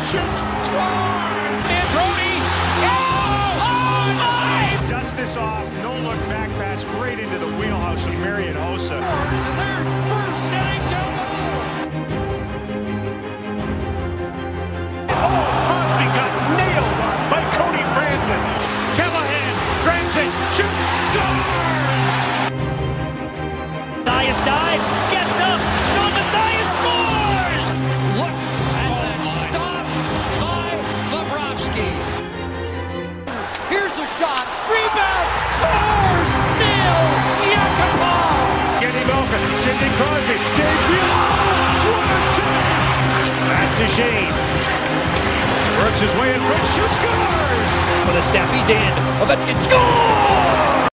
shoots, scores! Manfredi, oh, dust this off, no look back pass right into the wheelhouse of Marian Hossa. and their first inning to Crosby got nailed by Cody Franson. Callahan drives it, shoots, scores! Mathias dives, gets up, Sean Mathias scores! look, and then stopped by Bobrovsky. Here's a shot, rebound, scores! Neil Yakupov! Kenny Malkin, Sidney Crosby, James Wheeler. What a save! Back to Shane. Works his way in front, shoots, scores! For the snap, he's in. Ovechkin scores!